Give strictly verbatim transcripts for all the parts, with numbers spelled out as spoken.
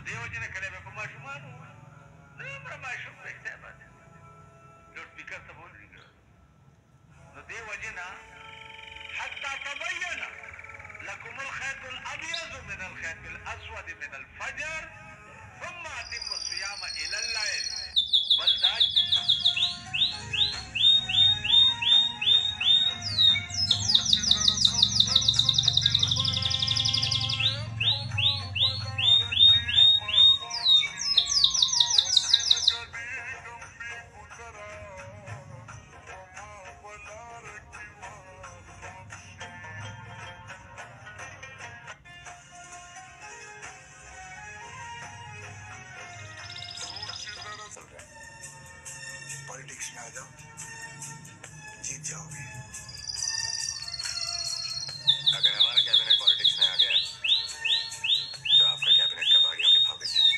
دیو جن کله به ماشومان نو مر ماشوم په حساب لوډ سپیکر ته بول نو دیو جن حتى تبين لكم الخيط الابيض من الخيط الاسود من الفجر ثم اتموا الصيام الى الليل بل دا पॉलिटिक्स में आ जाओ, जीत जाओगे। अगर हमारा कैबिनेट पॉलिटिक्स में आ गया तो आपका कैबिनेट कबाड़ियों के भाव बिक जाए।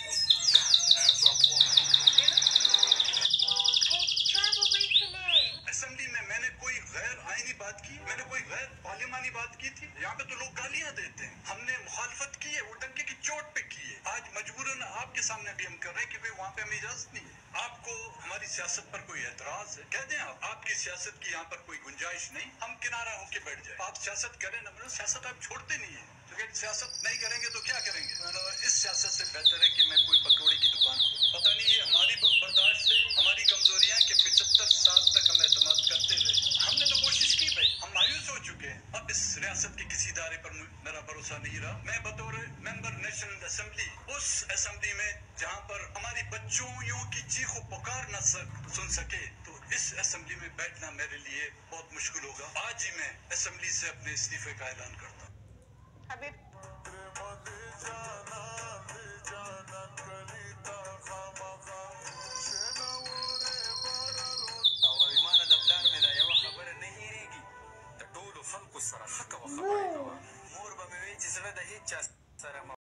असेंबली में मैंने कोई गैर आईनी बात की, मैंने कोई गैर पार्लिमानी बात की थी? यहाँ पे तो लोग गालियां देते हैं। हमने मुखालफत की है, वो डंके की चोट पे की है। आज मजबूरन आपके सामने भी हम कर रहे हैं क्योंकि वहाँ पे हमें इजाजत नहीं है। आपको हमारी सियासत पर कोई एतराज है, कह दें आप, आपकी सियासत की यहाँ पर कोई गुंजाइश नहीं, हम किनारा होके बैठ जाए। आप सियासत करें ना, मतलब सियासत आप छोड़ते नहीं है, क्योंकि सियासत नहीं करेंगे तो क्या करेंगे? इस सियासत से बेहतर है कि मैं कोई पकौड़ी की दुकान खोलूं। पता नहीं ये हमारी बर्दाश्त से हमारी कमजोरियां कि पिछहत्तर साल तक हम एतमाद करते रहे। हमने तो कोशिश की भाई, हम मायूस हो चुके हैं। अब इस रियासत के किसी इदारे पर मेरा भरोसा नहीं रहा। मैं बतौर मेंबर नेशनल असेंबली, उस असेंबली में जहाँ पर हमारी बच्चों की चीखों पुकार न सुन सके, तो इस असेंबली में बैठना मेरे लिए बहुत मुश्किल होगा। आज ही मैं असेंबली से अपने इस्तीफे का ऐलान करता हूँ। خلق الصراحة وخبرها مور بمويتي زبده هيك